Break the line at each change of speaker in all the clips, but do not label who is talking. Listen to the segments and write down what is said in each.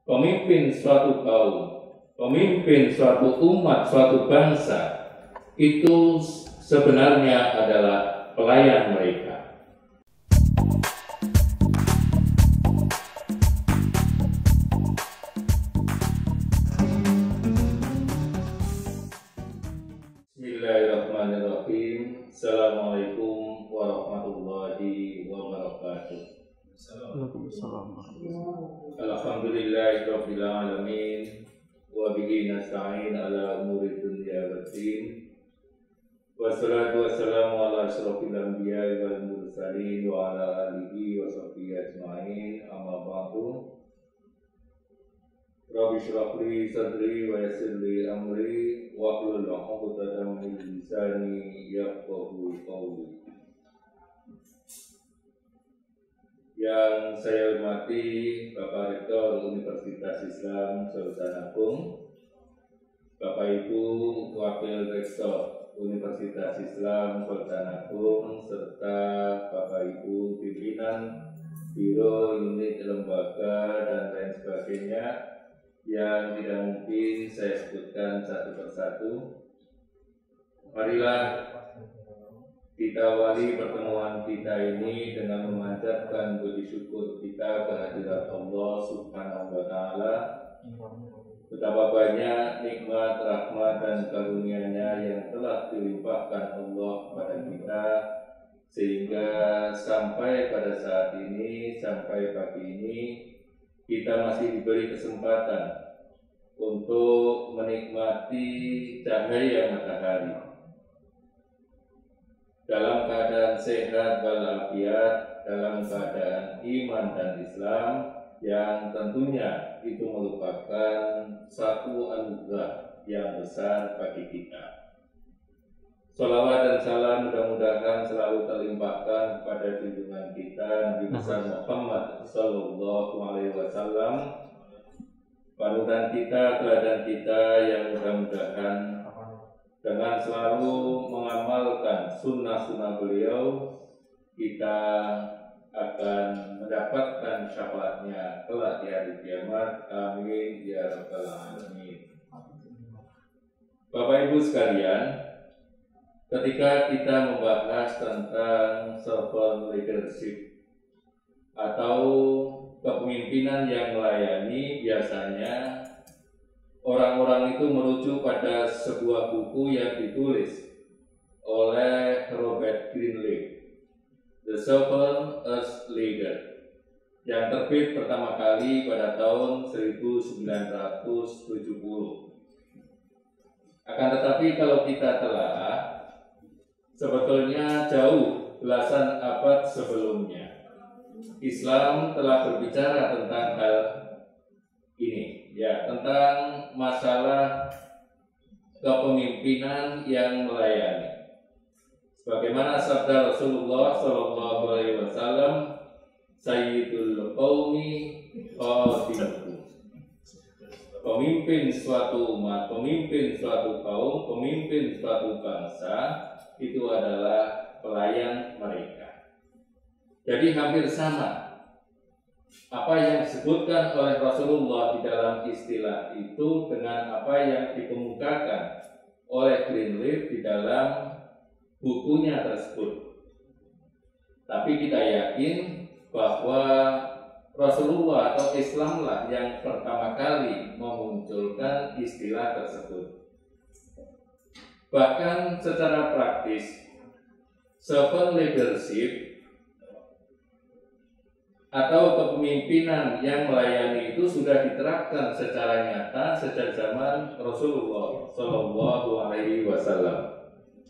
pemimpin suatu kaum, pemimpin suatu umat, suatu bangsa, itu sebenarnya adalah pelayan mereka. Bismillahirrahmanirrahim. Assalamualaikum warahmatullahi wabarakatuh. Alhamdulillahirabbil alamin wa bihi nasta'in ala umuri dunya waddin. Wassalatu wassalamu ala asyrofil anbiya'i wal mursalin wa ala alihi wa sahbihi ajma'in. Amma ba'du. Rabbi shrah li sadri wa yassir li amri wahlul 'uqdatam min lisani yafqahu qawli. Yang saya hormati Bapak Rektor Universitas Islam Sultan Agung, Bapak Ibu Wakil Rektor Universitas Islam Sultan Agung, serta Bapak Ibu pimpinan Biro, unit, lembaga, dan lain sebagainya yang tidak mungkin saya sebutkan satu persatu. Marilah kita awali pertemuan kita ini dengan memanjatkan puji syukur kita kehadirat Allah Subhanahu wa Ta'ala. Betapa banyak nikmat, rahmat, dan karunia-Nya yang telah dilimpahkan Allah kepada kita, sehingga sampai pada saat ini, sampai pagi ini, kita masih diberi kesempatan untuk menikmati cahaya matahari dalam keadaan sehat walafiat, dalam keadaan iman dan Islam, yang tentunya itu merupakan satu anugerah yang besar bagi kita. Shalawat dan salam mudah-mudahan selalu terlimpahkan kepada junjungan kita Nabi besar Muhammad Sallallahu Alaihi Wasallam, panutan kita, teladan kita, yang mudah-mudahan dengan selalu mengamalkan sunnah-sunnah beliau, kita akan mendapatkan syafaatnya kelak di hari kiamat. Amin ya rabbal alamin. Bapak Ibu sekalian, ketika kita membahas tentang servant leadership atau kepemimpinan yang melayani, biasanya orang-orang itu merujuk pada sebuah buku yang ditulis oleh Robert Greene, The Servant as Leader, yang terbit pertama kali pada tahun 1970. Akan tetapi kalau kita telah, sebetulnya jauh belasan abad sebelumnya, Islam telah berbicara tentang hal ini, ya, tentang masalah kepemimpinan yang melayani. Sebagaimana sabda Rasulullah Shallallahu Alaihi Wasallam, Sayyidul Qaumi Khatimuhum. Pemimpin suatu umat, pemimpin suatu kaum, pemimpin suatu bangsa itu adalah pelayan mereka. Jadi hampir sama apa yang disebutkan oleh Rasulullah di dalam istilah itu dengan apa yang dikemukakan oleh Greenleaf di dalam bukunya tersebut. Tapi kita yakin bahwa Rasulullah atau Islamlah yang pertama kali memunculkan istilah tersebut. Bahkan secara praktis, servant leadership atau kepemimpinan yang melayani itu sudah diterapkan secara nyata sejak zaman Rasulullah Shallallahu Alaihi Wasallam.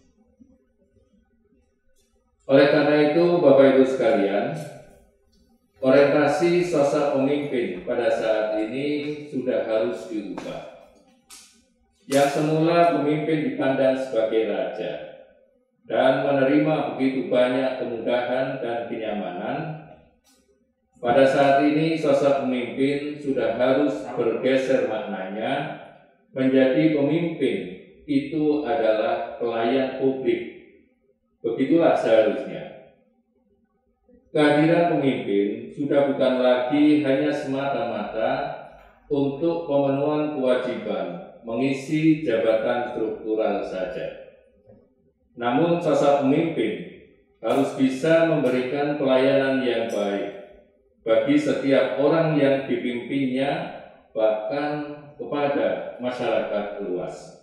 Oleh karena itu, Bapak Ibu sekalian, orientasi sosok pemimpin pada saat ini sudah harus diubah. Yang semula pemimpin dipandang sebagai raja dan menerima begitu banyak kemudahan dan kenyamanan, pada saat ini sosok pemimpin sudah harus bergeser maknanya menjadi pemimpin itu adalah pelayan publik. Begitulah seharusnya. Kehadiran pemimpin sudah bukan lagi hanya semata-mata untuk pemenuhan kewajiban mengisi jabatan struktural saja. Namun sosok pemimpin harus bisa memberikan pelayanan yang baik bagi setiap orang yang dipimpinnya, bahkan kepada masyarakat luas.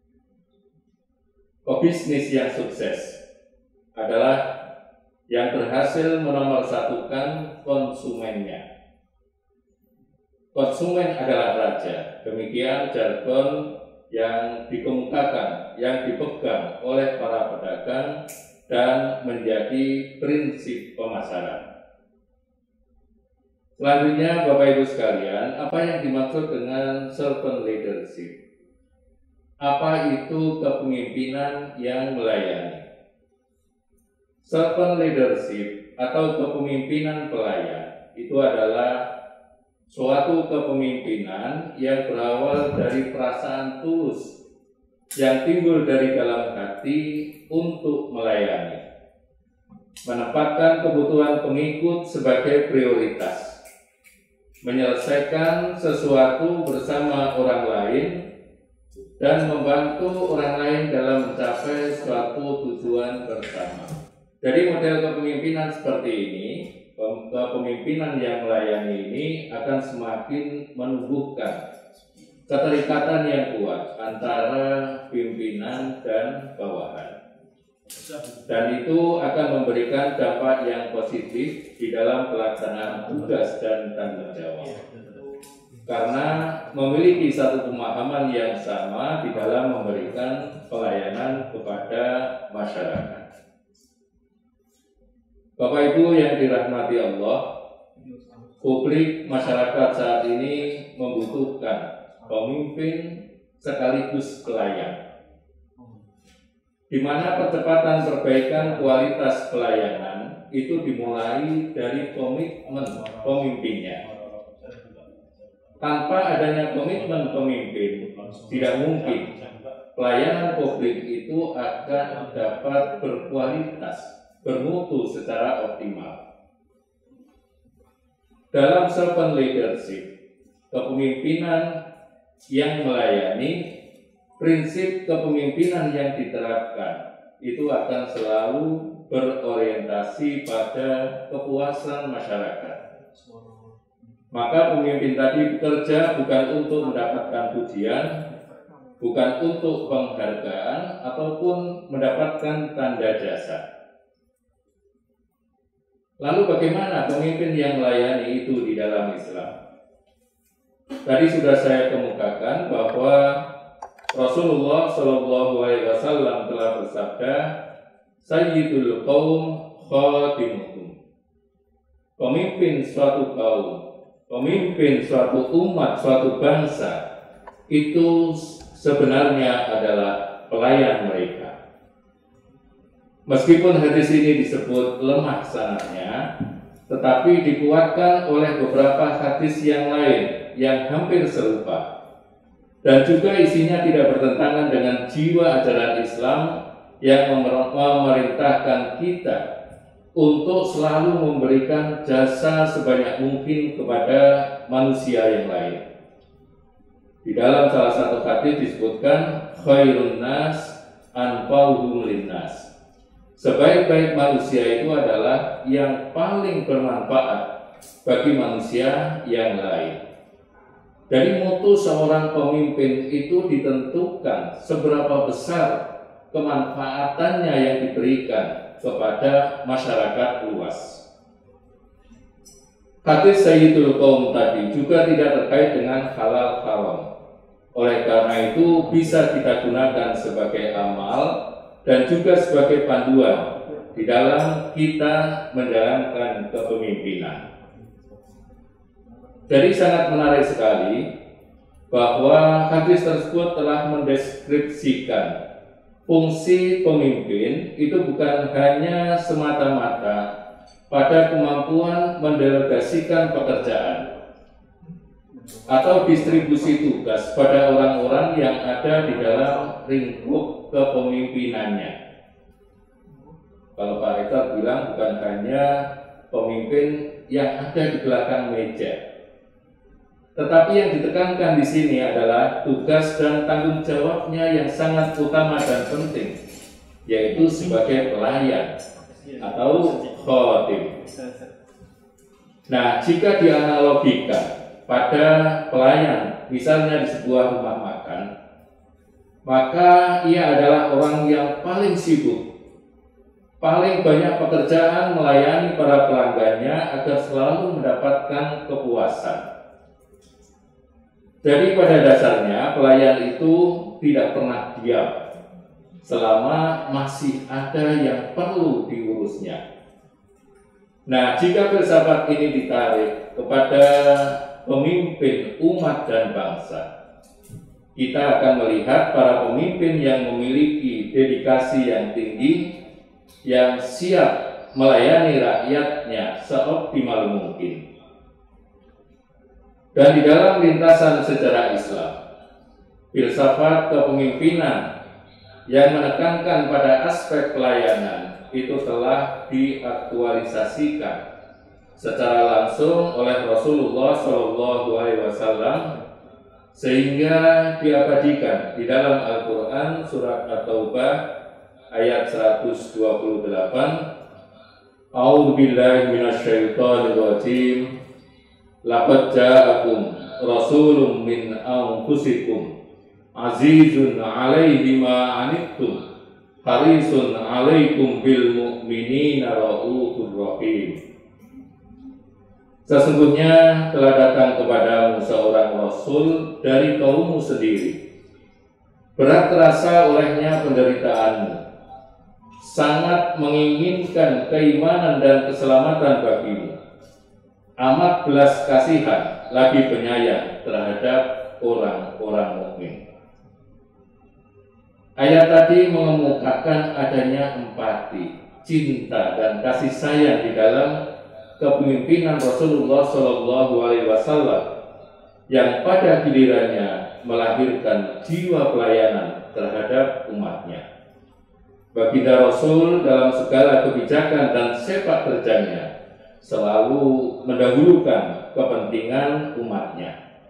Pebisnis yang sukses adalah yang berhasil menomorsatukan konsumennya. Konsumen adalah raja, demikian jargon yang dikemukakan, yang dipegang oleh para pedagang dan menjadi prinsip pemasaran. Selanjutnya, Bapak Ibu sekalian, apa yang dimaksud dengan servant leadership? Apa itu kepemimpinan yang melayani? Servant leadership atau kepemimpinan pelayan itu adalah suatu kepemimpinan yang berawal dari perasaan tulus yang timbul dari dalam hati untuk melayani, menempatkan kebutuhan pengikut sebagai prioritas, menyelesaikan sesuatu bersama orang lain, dan membantu orang lain dalam mencapai suatu tujuan bersama. Jadi model kepemimpinan seperti ini, kepemimpinan yang melayani ini akan semakin menumbuhkan keterikatan yang kuat antara pimpinan dan bawahan. Dan itu akan memberikan dampak yang positif di dalam pelaksanaan tugas dan tanggung jawab. Karena memiliki satu pemahaman yang sama di dalam memberikan pelayanan kepada masyarakat. Bapak Ibu yang dirahmati Allah, publik masyarakat saat ini membutuhkan pemimpin sekaligus pelayan, di mana percepatan perbaikan kualitas pelayanan itu dimulai dari komitmen pemimpinnya. Tanpa adanya komitmen pemimpin, tidak mungkin pelayanan publik itu akan dapat berkualitas, bermutu secara optimal. Dalam servant leadership, kepemimpinan yang melayani, prinsip kepemimpinan yang diterapkan itu akan selalu berorientasi pada kepuasan masyarakat. Maka pemimpin tadi bekerja bukan untuk mendapatkan pujian, bukan untuk penghargaan, ataupun mendapatkan tanda jasa. Lalu bagaimana pemimpin yang melayani itu di dalam Islam? Tadi sudah saya kemukakan bahwa Rasulullah Shallallahu Alaihi Wasallam telah bersabda, Sayyidul Qaum Khatimuhum. Pemimpin suatu kaum, pemimpin suatu umat, suatu bangsa itu sebenarnya adalah pelayan mereka. Meskipun hadis ini disebut lemah sanadnya, tetapi dikuatkan oleh beberapa hadis yang lain yang hampir serupa, dan juga isinya tidak bertentangan dengan jiwa ajaran Islam yang memerintahkan kita untuk selalu memberikan jasa sebanyak mungkin kepada manusia yang lain. Di dalam salah satu hadis disebutkan khairun nas anfa'uhum linnas. Sebaik-baik manusia itu adalah yang paling bermanfaat bagi manusia yang lain. Dari mutu seorang pemimpin itu ditentukan seberapa besar kemanfaatannya yang diberikan kepada masyarakat luas. Hadis Sayyidul Qaum tadi juga tidak terkait dengan halal haram. Oleh karena itu bisa kita gunakan sebagai amal dan juga sebagai panduan di dalam kita menjalankan kepemimpinan. Jadi sangat menarik sekali bahwa hadis tersebut telah mendeskripsikan fungsi pemimpin itu bukan hanya semata-mata pada kemampuan mendelegasikan pekerjaan atau distribusi tugas pada orang-orang yang ada di dalam lingkup kepemimpinannya. Kalau Pak Rektor bilang bukan hanya pemimpin yang ada di belakang meja, Tetapi yang ditekankan di sini adalah tugas dan tanggung jawabnya yang sangat utama dan penting, yaitu sebagai pelayan atau khotim. Nah, jika dianalogikan pada pelayan, misalnya di sebuah rumah makan, maka ia adalah orang yang paling sibuk, paling banyak pekerjaan melayani para pelanggannya agar selalu mendapatkan kepuasan. Jadi pada dasarnya pelayan itu tidak pernah diam selama masih ada yang perlu diurusnya. Nah, jika filsafat ini ditarik kepada pemimpin umat dan bangsa, kita akan melihat para pemimpin yang memiliki dedikasi yang tinggi, yang siap melayani rakyatnya seoptimal mungkin. Dan di dalam lintasan sejarah Islam, filsafat kepemimpinan yang menekankan pada aspek pelayanan itu telah diaktualisasikan secara langsung oleh Rasulullah SAW, sehingga diabadikan di dalam Al-Quran surat At-Taubah ayat 128. A'udzu billahi minasyaitonir rajim. Laqad ja'akum rasulun min anfusikum azizun 'alaihi ma 'anittum harisun 'alaikum bil mu'minina raufur rahim. Sesungguhnya telah datang kepadamu seorang rasul dari kaummu sendiri. Berat terasa olehnya penderitaanmu, sangat menginginkan keimanan dan keselamatan bagimu. Amat belas kasihan lagi penyayang terhadap orang-orang mukmin. Ayat tadi mengemukakan adanya empati, cinta dan kasih sayang di dalam kepemimpinan Rasulullah SAW yang pada gilirannya melahirkan jiwa pelayanan terhadap umatnya. Baginda Rasul dalam segala kebijakan dan sepak terjangnya selalu mendahulukan kepentingan umatnya.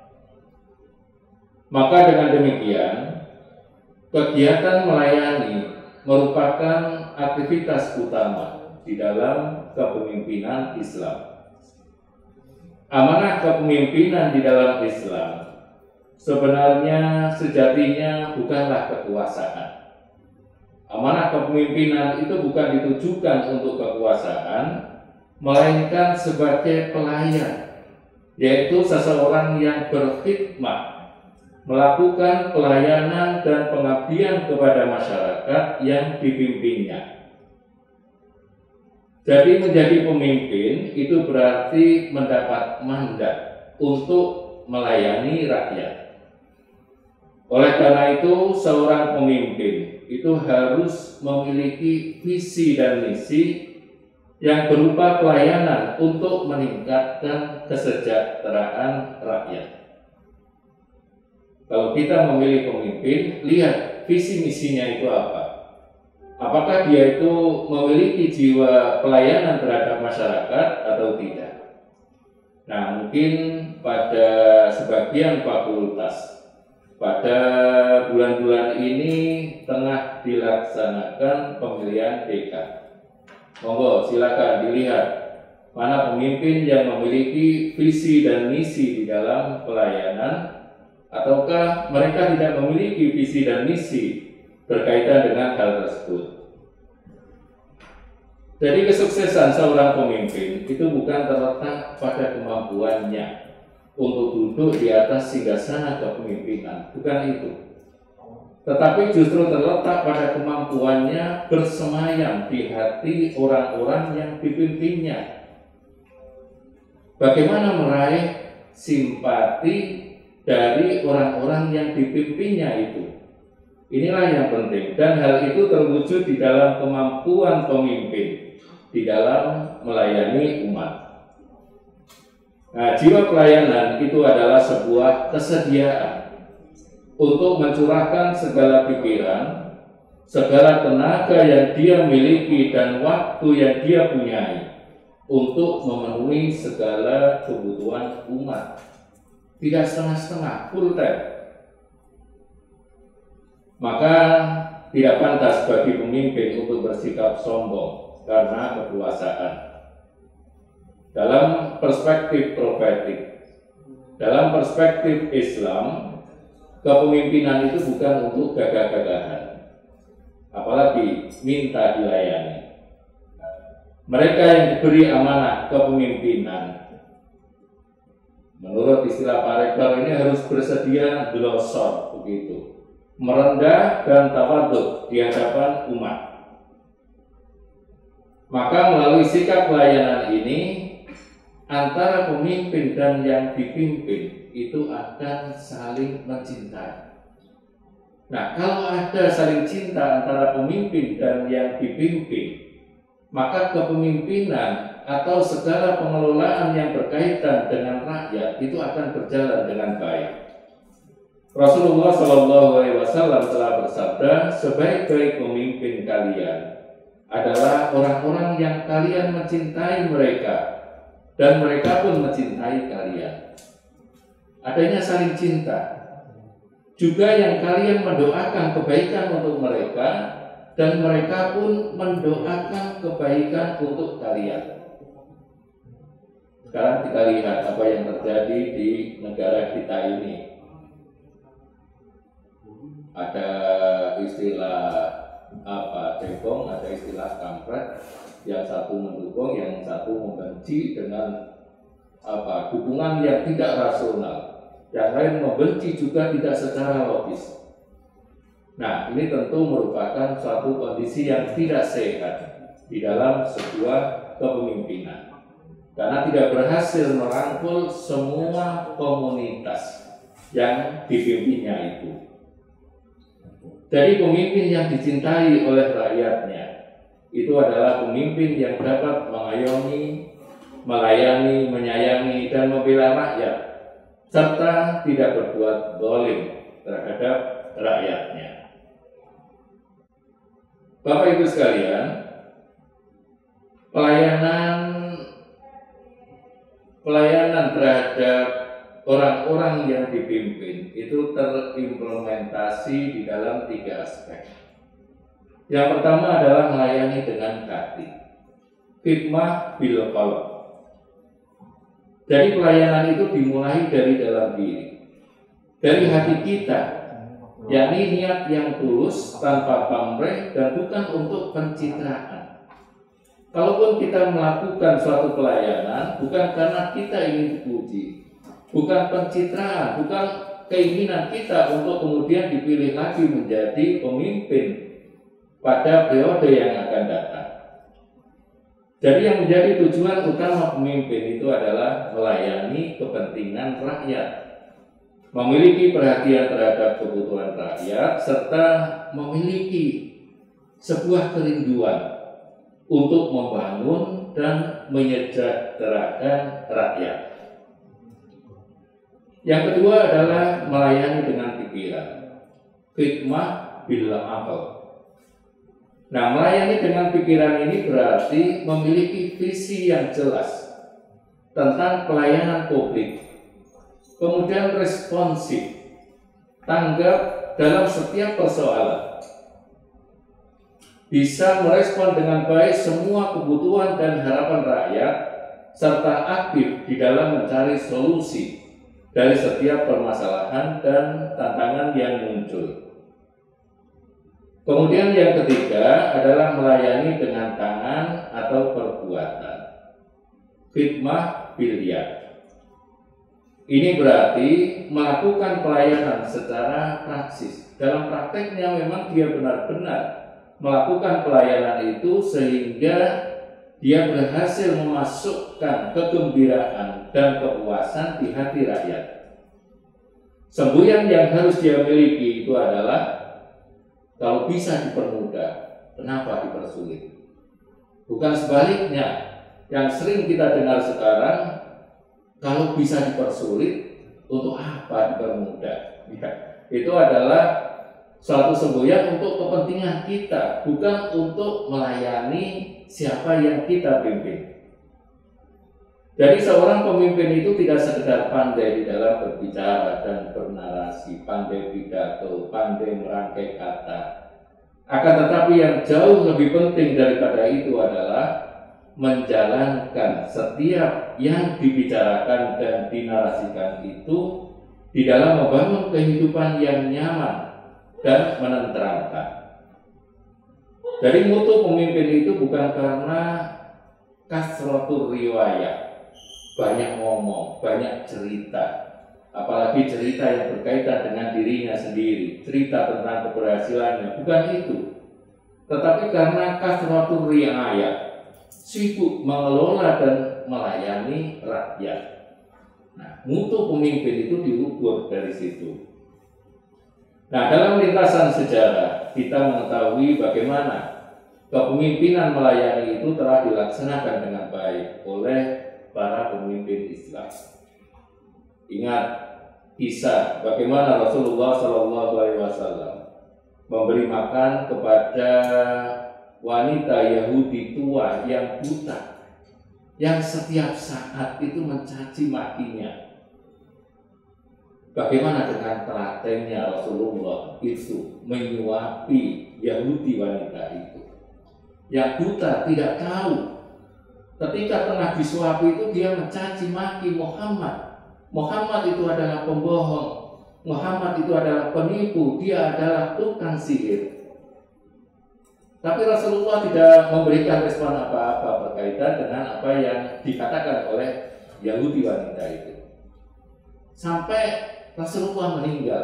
Maka dengan demikian, kegiatan melayani merupakan aktivitas utama di dalam kepemimpinan Islam. Amanah kepemimpinan di dalam Islam sebenarnya sejatinya bukanlah kekuasaan. Amanah kepemimpinan itu bukan ditujukan untuk kekuasaan, melainkan sebagai pelayan, yaitu seseorang yang berkhidmat, melakukan pelayanan dan pengabdian kepada masyarakat yang dipimpinnya. Jadi menjadi pemimpin itu berarti mendapat mandat untuk melayani rakyat. Oleh karena itu, seorang pemimpin itu harus memiliki visi dan misi yang berupa pelayanan untuk meningkatkan kesejahteraan rakyat. Kalau kita memilih pemimpin, lihat visi misinya itu apa. Apakah dia itu memiliki jiwa pelayanan terhadap masyarakat atau tidak? Nah, mungkin pada sebagian fakultas pada bulan-bulan ini tengah dilaksanakan pemilihan dekan. Monggo silakan dilihat mana pemimpin yang memiliki visi dan misi di dalam pelayanan, ataukah mereka tidak memiliki visi dan misi berkaitan dengan hal tersebut. Jadi kesuksesan seorang pemimpin itu bukan terletak pada kemampuannya untuk duduk di atas singgasana kepemimpinan, bukan itu. Tetapi justru terletak pada kemampuannya bersemayam di hati orang-orang yang dipimpinnya. Bagaimana meraih simpati dari orang-orang yang dipimpinnya itu. Inilah yang penting, dan hal itu terwujud di dalam kemampuan pemimpin di dalam melayani umat. Nah, jiwa pelayanan itu adalah sebuah kesediaan untuk mencurahkan segala pikiran, segala tenaga yang dia miliki dan waktu yang dia punyai untuk memenuhi segala kebutuhan umat. tidak setengah-setengah, full time. Maka tidak pantas bagi pemimpin untuk bersikap sombong karena kekuasaan. Dalam perspektif profetik, dalam perspektif Islam, kepemimpinan itu bukan untuk gagah-gagahan, apalagi minta dilayani. Mereka yang diberi amanah kepemimpinan, menurut istilah Parekraf ini harus bersedia glosor, begitu, merendah dan tawadhu di hadapan umat. Maka melalui sikap pelayanan ini, antara pemimpin dan yang dipimpin itu akan saling mencintai. Nah, kalau ada saling cinta antara pemimpin dan yang dipimpin, maka kepemimpinan atau segala pengelolaan yang berkaitan dengan rakyat itu akan berjalan dengan baik. Rasulullah SAW telah bersabda, sebaik-baik pemimpin kalian adalah orang-orang yang kalian mencintai mereka dan mereka pun mencintai kalian. Adanya saling cinta. Juga yang kalian mendoakan kebaikan untuk mereka dan mereka pun mendoakan kebaikan untuk kalian. Sekarang kita lihat apa yang terjadi di negara kita ini. Ada istilah cebong, ada istilah kampret. Yang satu mendukung, yang satu membenci dengan dukungan yang tidak rasional. Yang lain membenci juga tidak secara logis. Nah, ini tentu merupakan suatu kondisi yang tidak sehat di dalam sebuah kepemimpinan, karena tidak berhasil merangkul semua komunitas yang dipimpinnya itu. Jadi pemimpin yang dicintai oleh rakyatnya itu adalah pemimpin yang dapat mengayomi, melayani, menyayangi, dan membela rakyat, serta tidak berbuat zalim terhadap rakyatnya. Bapak Ibu sekalian, pelayanan terhadap orang-orang yang dipimpin itu terimplementasi di dalam 3 aspek. Yang pertama adalah melayani dengan hati, khidmah bil qalb. Jadi pelayanan itu dimulai dari dalam diri, dari hati kita, yakni niat yang tulus tanpa pamrih dan bukan untuk pencitraan. Kalaupun kita melakukan suatu pelayanan bukan karena kita ingin dipuji, bukan pencitraan, bukan keinginan kita untuk kemudian dipilih lagi menjadi pemimpin pada periode yang akan datang. Jadi yang menjadi tujuan utama pemimpin itu adalah melayani kepentingan rakyat, memiliki perhatian terhadap kebutuhan rakyat, serta memiliki sebuah kerinduan untuk membangun dan menyejahterakan rakyat. Yang kedua adalah melayani dengan pikiran, khidmah bil aql. Nah, melayani dengan pikiran ini berarti memiliki visi yang jelas tentang pelayanan publik, kemudian responsif, tanggap dalam setiap persoalan, bisa merespon dengan baik semua kebutuhan dan harapan rakyat, serta aktif di dalam mencari solusi dari setiap permasalahan dan tantangan yang muncul. Kemudian yang ketiga adalah melayani dengan tangan atau perbuatan, khidmah bil yad. Ini berarti melakukan pelayanan secara praksis. Dalam prakteknya memang dia benar-benar melakukan pelayanan itu sehingga dia berhasil memasukkan kegembiraan dan kepuasan di hati rakyat. Semboyan yang harus dia miliki itu adalah kalau bisa dipermudah, kenapa dipersulit? Bukan sebaliknya, yang sering kita dengar sekarang, kalau bisa dipersulit, untuk apa dipermudah? Ya, itu adalah suatu semboyan untuk kepentingan kita, bukan untuk melayani siapa yang kita pimpin. Jadi seorang pemimpin itu tidak sekedar pandai di dalam berbicara dan bernarasi, pandai pidato, pandai merangkai kata. Akan tetapi yang jauh lebih penting daripada itu adalah menjalankan setiap yang dibicarakan dan dinarasikan itu di dalam membangun kehidupan yang nyaman dan menenteramkan. Jadi mutu pemimpin itu bukan karena kasratul riwayat, banyak ngomong, banyak cerita, apalagi cerita yang berkaitan dengan dirinya sendiri, cerita tentang keberhasilannya, bukan itu. Tetapi karena kasratul riayah, sibuk mengelola dan melayani rakyat. Nah, mutu pemimpin itu diukur dari situ. Nah, dalam lintasan sejarah kita mengetahui bagaimana kepemimpinan melayani itu telah dilaksanakan dengan baik oleh para pemimpin Islam. Ingat kisah bagaimana Rasulullah SAW memberi makan kepada wanita Yahudi tua yang buta, yang setiap saat itu mencaci makinya. Bagaimana dengan telatennya Rasulullah itu menyuapi Yahudi wanita itu yang buta, tidak tahu. Ketika tengah disuapi itu dia mencaci maki Muhammad. Muhammad itu adalah pembohong, Muhammad itu adalah penipu, dia adalah tukang sihir. Tapi Rasulullah tidak memberikan respon apa-apa berkaitan dengan apa yang dikatakan oleh Yahudi wanita itu. Sampai Rasulullah meninggal.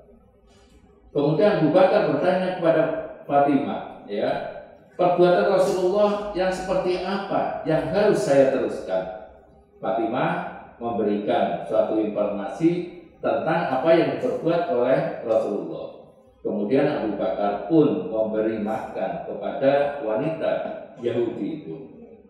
Kemudian Abu Bakar bertanya kepada Fatimah, ya, perbuatan Rasulullah yang seperti apa yang harus saya teruskan? Fatimah memberikan suatu informasi tentang apa yang diperbuat oleh Rasulullah. Kemudian Abu Bakar pun memberi makan kepada wanita Yahudi itu.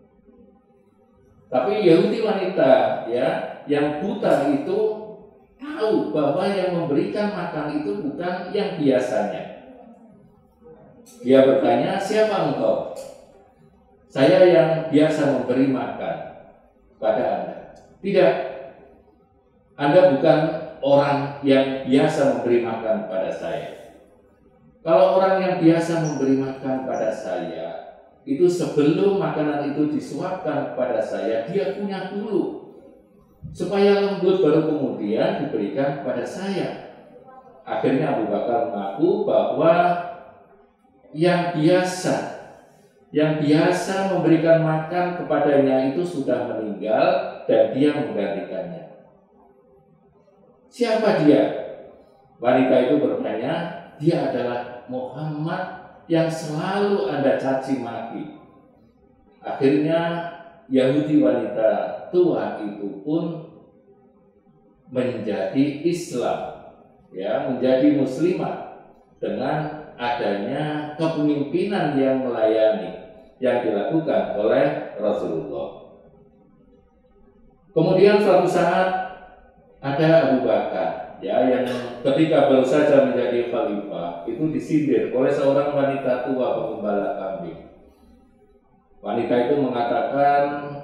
Tapi Yahudi wanita, ya, yang buta itu tahu bahwa yang memberikan makan itu bukan yang biasanya. Dia bertanya, siapa engkau? Saya yang biasa memberi makan pada Anda. Tidak, Anda bukan orang yang biasa memberi makan pada saya. Kalau orang yang biasa memberi makan pada saya, itu sebelum makanan itu disuapkan kepada saya, dia punya dulu, supaya lembut baru kemudian diberikan kepada saya. Akhirnya Abu Bakar mengaku bahwa yang biasa memberikan makan kepadanya itu sudah meninggal dan dia menggantikannya. Siapa dia? Wanita itu bertanya, dia adalah Muhammad yang selalu Anda caci maki. Akhirnya Yahudi wanita tua itu pun menjadi Islam, ya, menjadi muslimah dengan adanya kepemimpinan yang melayani yang dilakukan oleh Rasulullah. Kemudian suatu saat ada Abu Bakar, ya, yang ketika baru saja menjadi khalifah itu disindir oleh seorang wanita tua pengembala kambing. Wanita itu mengatakan,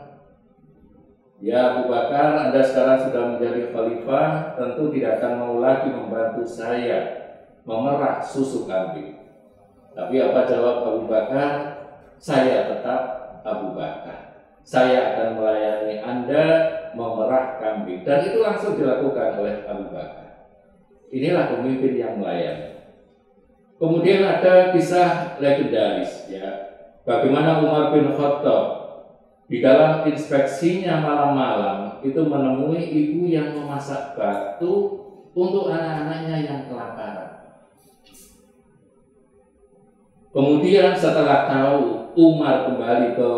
ya Abu Bakar, Anda sekarang sudah menjadi khalifah, tentu tidak akan mau lagi membantu saya memerah susu kambing. Tapi apa jawab Abu Bakar? Saya tetap Abu Bakar. Saya akan melayani Anda memerah kambing. Dan itu langsung dilakukan oleh Abu Bakar. Inilah pemimpin yang melayani. Kemudian ada kisah legendaris, ya, bagaimana Umar bin Khattab di dalam inspeksinya malam-malam itu menemui ibu yang memasak batu untuk anak-anaknya yang kelaparan. Kemudian setelah tahu, Umar kembali ke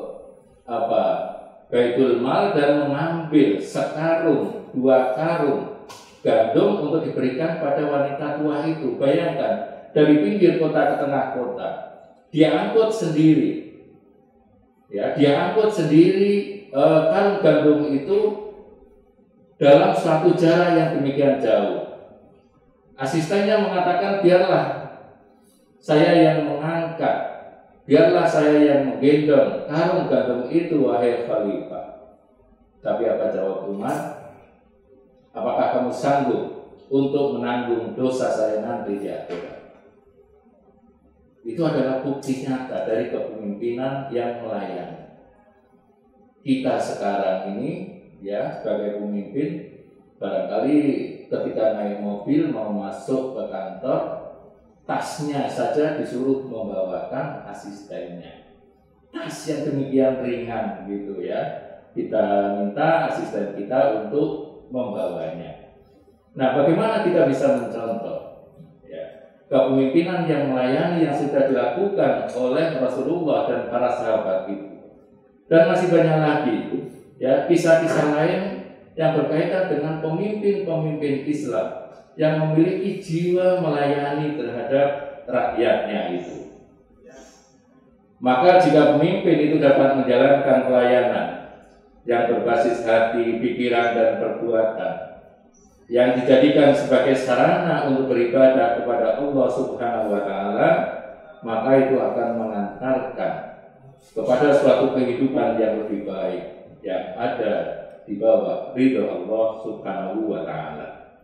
Baitul Mal dan mengambil sekarung, 2 karung gandum untuk diberikan pada wanita tua itu. Bayangkan, dari pinggir kota ke tengah kota, dia angkut sendiri, ya, dia angkut sendiri karung gandum itu dalam suatu jarak yang demikian jauh. Asistennya mengatakan, biarlah saya yang mengangkat, biarlah saya yang menggendong karung gandum itu, wahai khalifah. Tapi apa jawab Umar? Apakah kamu sanggup untuk menanggung dosa saya nanti di akhirat? Itu adalah bukti nyata dari kepemimpinan yang melayani. Kita sekarang ini ya sebagai pemimpin, barangkali ketika naik mobil mau masuk ke kantor, tasnya saja disuruh membawakan asistennya. Tas yang demikian ringan gitu ya, kita minta asisten kita untuk membawanya. Nah, bagaimana kita bisa mencontoh ya, kepemimpinan yang melayani yang sudah dilakukan oleh Rasulullah dan para sahabat itu? Dan masih banyak lagi ya kisah-kisah lain yang berkaitan dengan pemimpin-pemimpin Islam yang memiliki jiwa melayani terhadap rakyatnya itu. Maka jika pemimpin itu dapat menjalankan pelayanan yang berbasis hati, pikiran, dan perbuatan, yang dijadikan sebagai sarana untuk beribadah kepada Allah Subhanahu wa Ta'ala, maka itu akan mengantarkan kepada suatu kehidupan yang lebih baik yang ada di bawah ridho Allah Subhanahu wa Ta'ala.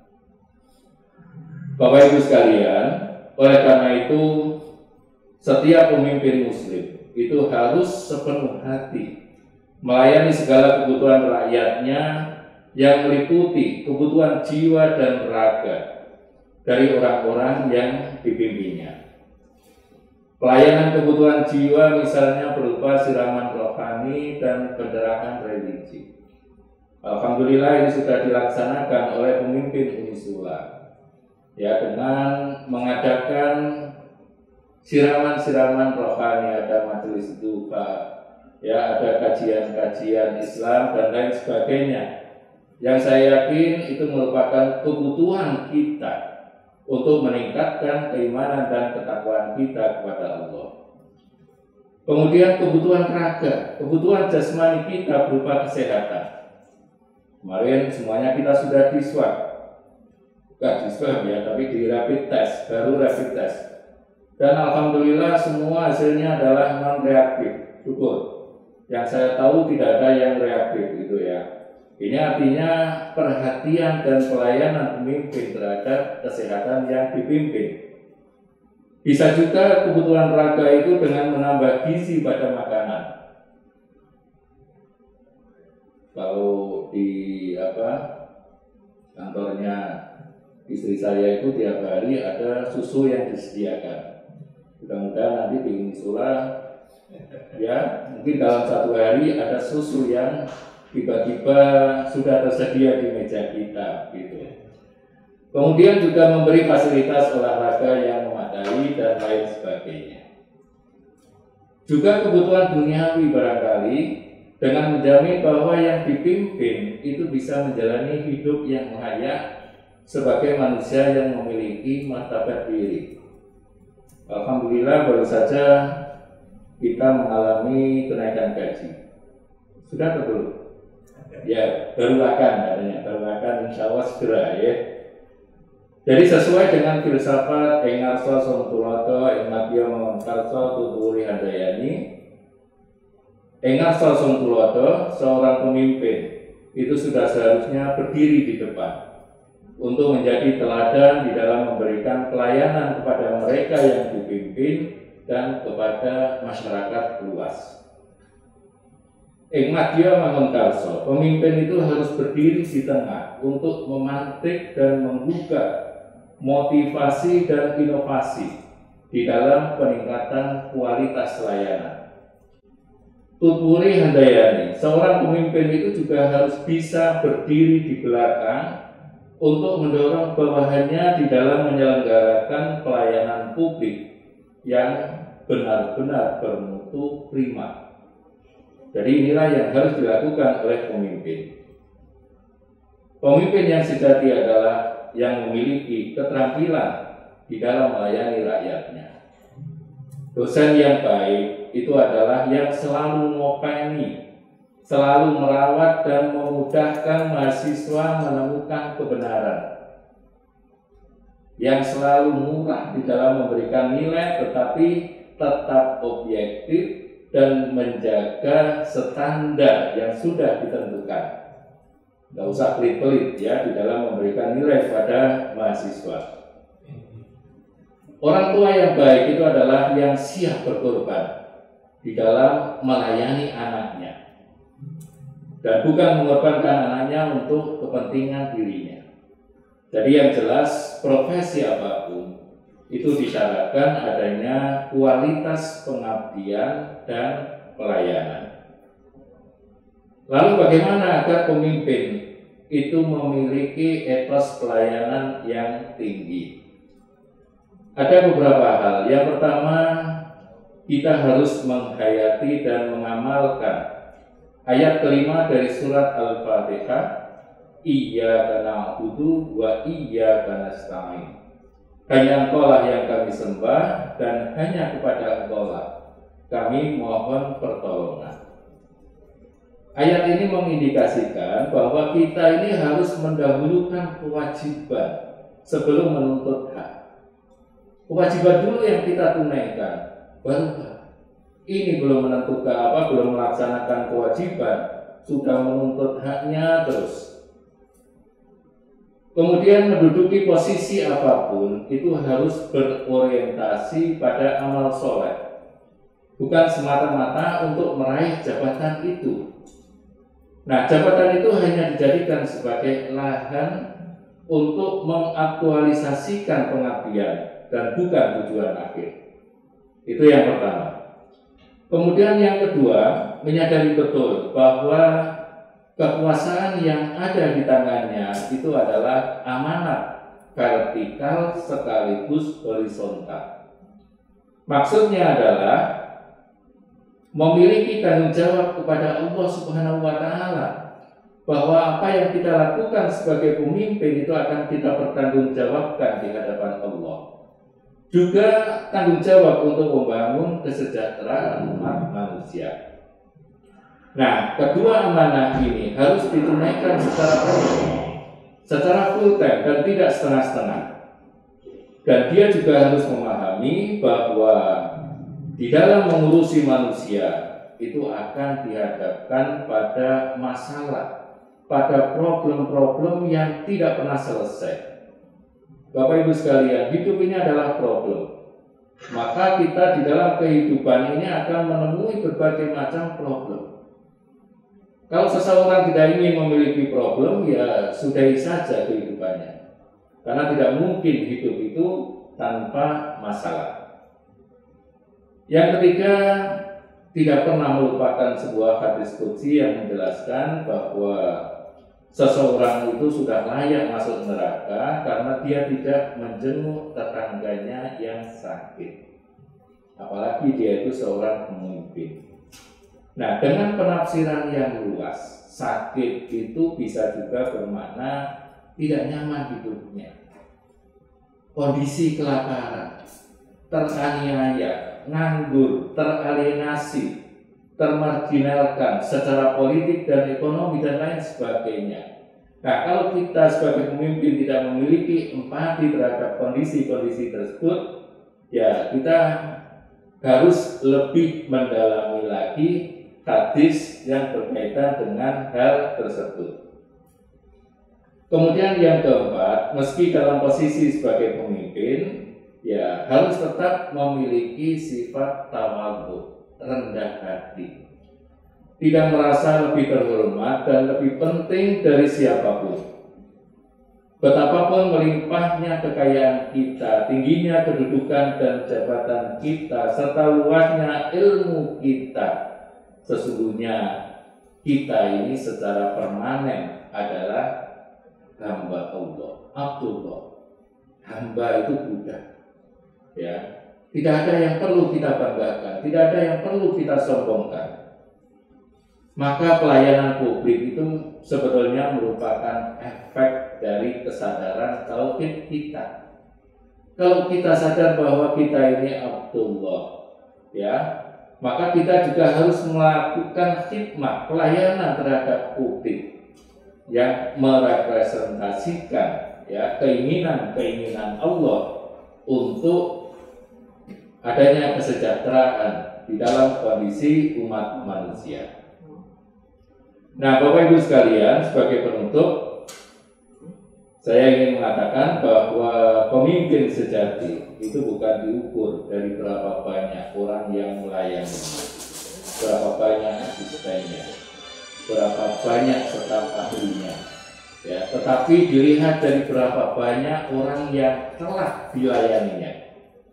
Bapak Ibu sekalian, oleh karena itu setiap pemimpin muslim itu harus sepenuh hati melayani segala kebutuhan rakyatnya yang meliputi kebutuhan jiwa dan raga dari orang-orang yang dipimpinnya. Pelayanan kebutuhan jiwa misalnya berupa siraman rohani dan pencerahan religi. Alhamdulillah ini sudah dilaksanakan oleh pemimpin Unisula ya, dengan mengadakan siraman-siraman rohani, ada majelis duka ya, ada kajian-kajian Islam dan lain sebagainya, yang saya yakin itu merupakan kebutuhan kita untuk meningkatkan keimanan dan ketakwaan kita kepada Allah. Kemudian kebutuhan raga, kebutuhan jasmani kita berupa kesehatan. Kemarin semuanya kita sudah diswab, bukan diswab ya, tapi di rapid test, baru rapid test. Dan alhamdulillah semua hasilnya adalah non-reaktif, syukur. Yang saya tahu tidak ada yang reaktif gitu ya. Ini artinya perhatian dan pelayanan pemimpin terhadap kesehatan yang dipimpin. Bisa juga kebutuhan raga itu dengan menambah gizi pada makanan. Kalau di kantornya istri saya itu tiap hari ada susu yang disediakan. Mudah-mudahan nanti di Unisula ya mungkin dalam satu hari ada susu yang tiba-tiba sudah tersedia di meja kita gitu. Kemudian juga memberi fasilitas olahraga yang memadai dan lain sebagainya. Juga kebutuhan duniawi barangkali dengan menjamin bahwa yang dipimpin itu bisa menjalani hidup yang layak sebagai manusia yang memiliki martabat diri. Alhamdulillah baru saja kita mengalami kenaikan gaji. Sudah atau belum? Ya, baru akan insya Allah segera ya. Jadi sesuai dengan filsafat Engarso Somtuloto Engatio Mangunkarso Tuturi Handayani, Engarso Somtuloto seorang pemimpin itu sudah seharusnya berdiri di depan untuk menjadi teladan di dalam memberikan pelayanan kepada mereka yang dipimpin dan kepada masyarakat luas. Engatio Mangunkarso, pemimpin itu harus berdiri di tengah untuk memantik dan membuka motivasi dan inovasi di dalam peningkatan kualitas layanan. Tuturi Handayani, seorang pemimpin itu juga harus bisa berdiri di belakang untuk mendorong bawahannya di dalam menyelenggarakan pelayanan publik yang benar-benar bermutu prima. Jadi inilah yang harus dilakukan oleh pemimpin. Pemimpin yang sejati adalah yang memiliki keterampilan di dalam melayani rakyatnya. Dosen yang baik itu adalah yang selalu ngopeni, selalu merawat dan memudahkan mahasiswa menemukan kebenaran, yang selalu murah di dalam memberikan nilai tetapi tetap objektif dan menjaga standar yang sudah ditentukan. nggak usah pelit-pelit ya di dalam memberikan nilai pada mahasiswa. Orang tua yang baik itu adalah yang siap berkorban di dalam melayani anaknya dan bukan mengorbankan anaknya untuk kepentingan dirinya. Jadi yang jelas profesi apapun itu disyaratkan adanya kualitas pengabdian dan pelayanan. Lalu bagaimana agar pemimpin itu memiliki etos pelayanan yang tinggi? Ada beberapa hal. Yang pertama, kita harus menghayati dan mengamalkan ayat kelima dari surat Al-Fatihah, Iyyaka na'budu wa iyyaka nasta'in. Hanya Engkaulah yang kami sembah dan hanya kepada Engkaulah kami mohon pertolongan. Ayat ini mengindikasikan bahwa kita ini harus mendahulukan kewajiban sebelum menuntut hak. Kewajiban dulu yang kita tunaikan, baru hak. Ini belum menentukan belum melaksanakan kewajiban, sudah menuntut haknya terus. Kemudian menduduki posisi apapun itu harus berorientasi pada amal soleh, bukan semata-mata untuk meraih jabatan itu. Nah, jabatan itu hanya dijadikan sebagai lahan untuk mengaktualisasikan pengabdian dan bukan tujuan akhir. Itu yang pertama. Kemudian yang kedua, menyadari betul bahwa kekuasaan yang ada di tangannya itu adalah amanat vertikal sekaligus horizontal. Maksudnya adalah memiliki tanggung jawab kepada Allah Subhanahu wa Ta'ala, bahwa apa yang kita lakukan sebagai pemimpin itu akan kita pertanggungjawabkan di hadapan Allah. Juga tanggung jawab untuk membangun kesejahteraan umat manusia. Nah, kedua amanah ini harus ditunaikan secara penuh, secara full time dan tidak setengah-setengah. Dan dia juga harus memahami bahwa di dalam mengurusi manusia itu akan dihadapkan pada masalah, pada problem-problem yang tidak pernah selesai. Bapak Ibu sekalian, hidup ini adalah problem. Maka kita di dalam kehidupan ini akan menemui berbagai macam problem. Kalau seseorang tidak ingin memiliki problem, ya sudahi saja kehidupannya. Karena tidak mungkin hidup itu tanpa masalah. Yang ketiga, tidak pernah melupakan sebuah hadis qudsi yang menjelaskan bahwa seseorang itu sudah layak masuk neraka karena dia tidak menjenguk tetangganya yang sakit. Apalagi dia itu seorang pemimpin. Nah, dengan penafsiran yang luas, sakit itu bisa juga bermakna tidak nyaman hidupnya, kondisi kelaparan, teraniaya, nganggur, teralienasi, termarginalkan secara politik dan ekonomi dan lain sebagainya. Nah, kalau kita sebagai pemimpin tidak memiliki empati terhadap kondisi-kondisi tersebut, ya kita harus lebih mendalami lagi hadis yang berkaitan dengan hal tersebut. Kemudian yang keempat, meski dalam posisi sebagai pemimpin, ya harus tetap memiliki sifat tawadhu, rendah hati, tidak merasa lebih terhormat dan lebih penting dari siapapun. Betapapun melimpahnya kekayaan kita, tingginya kedudukan dan jabatan kita, serta luasnya ilmu kita, sesungguhnya kita ini secara permanen adalah hamba Allah, Abdullah. Hamba itu budak. Ya, tidak ada yang perlu kita banggakan, tidak ada yang perlu kita sombongkan. Maka pelayanan publik itu sebetulnya merupakan efek dari kesadaran tauhid kita. Kalau kita sadar bahwa kita ini Abdullah, ya, maka kita juga harus melakukan khidmat, pelayanan terhadap publik yang merepresentasikan ya keinginan-keinginan Allah untuk adanya kesejahteraan di dalam kondisi umat manusia. Nah, Bapak Ibu sekalian, sebagai penutup, saya ingin mengatakan bahwa pemimpin sejati itu bukan diukur dari berapa banyak orang yang melayani, berapa banyak asistennya, berapa banyak staf ahlinya, ya, tetapi dilihat dari berapa banyak orang yang telah dilayaninya.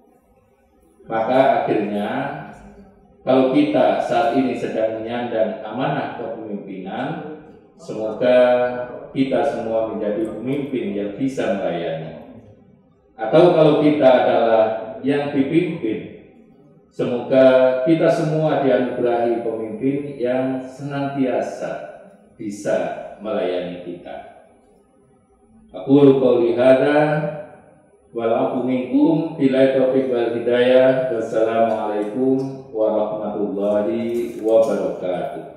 Maka akhirnya, kalau kita saat ini sedang menyandang amanah kepemimpinan, semoga kita semua menjadi pemimpin yang bisa melayani. Atau kalau kita adalah yang dipimpin, semoga kita semua dianugerahi pemimpin yang senantiasa bisa melayani kita. Aku qouli hadza wal afu minkum billahi taufiq wal hidayah. Wassalamualaikum warahmatullahi wabarakatuh.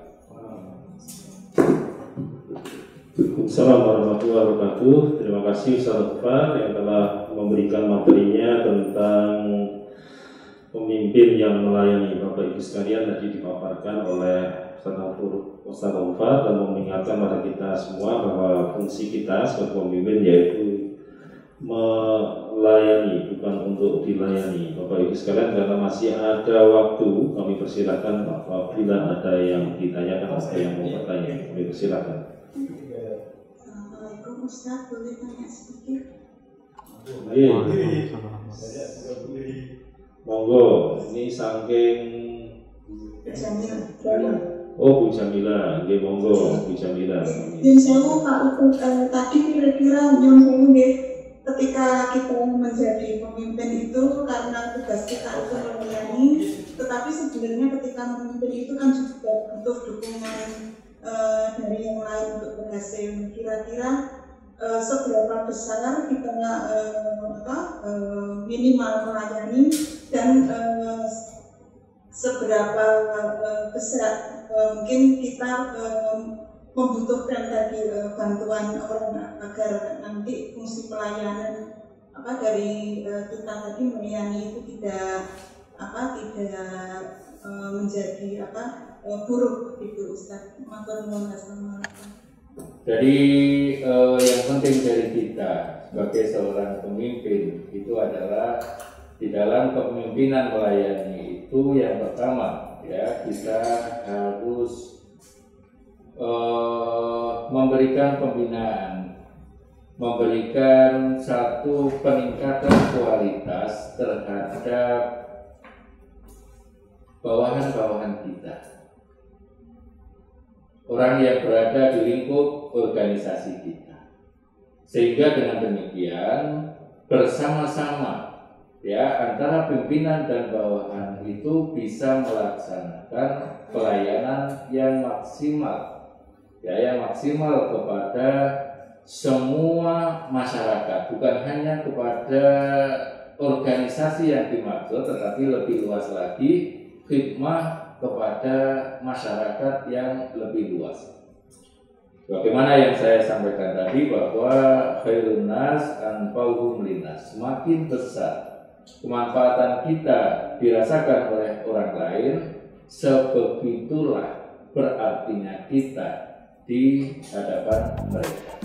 Assalamualaikum warahmatullahi wabarakatuh. Terima kasih Ustaz Ghaffar yang telah memberikan materinya tentang pemimpin yang melayani. Bapak Ibu sekalian, tadi dipaparkan oleh Ustaz Ghaffar dan mengingatkan pada kita semua bahwa fungsi kita sebagai pemimpin yaitu melayani, bukan untuk dilayani. Bapak Ibu sekalian, karena masih ada waktu, kami persilakan apabila ada yang ditanyakan atau yang mau bertanya, kami persilakan.
Assalamualaikum Ustaz, boleh tanya sedikit?
Monggo, ini saking
Jamil.
Oh, Bu Jamila, nggih monggo Bu Jamila.
Yang saya Pak Ustaz tadi kira-kira yang saya nggih, ketika kita menjadi pemimpin itu karena tugas kita itu melayani, tetapi sebenarnya ketika memimpin itu kan juga butuh dukungan dari yang lain untuk berhasil. Kira-kira seberapa besar kita minimal melayani dan seberapa besar mungkin kita membutuhkan tadi bantuan orang agar nanti fungsi pelayanan dari kita tadi melayani itu tidak menjadi buruk gitu Ustaz.
Jadi yang penting dari kita sebagai seorang pemimpin itu adalah di dalam kepemimpinan melayani itu yang pertama ya, kita harus memberikan pembinaan, memberikan satu peningkatan kualitas terhadap bawahan-bawahan kita, orang yang berada di lingkup organisasi kita, sehingga dengan demikian bersama-sama ya antara pimpinan dan bawahan itu bisa melaksanakan pelayanan yang maksimal ya, yang maksimal kepada semua masyarakat, bukan hanya kepada organisasi yang dimaksud, tetapi lebih luas lagi khidmah kepada masyarakat yang lebih luas. Bagaimana yang saya sampaikan tadi bahwa khairun nas anfa'uhum linnas, semakin besar kemanfaatan kita dirasakan oleh orang lain, sebegitulah berartinya kita di hadapan mereka.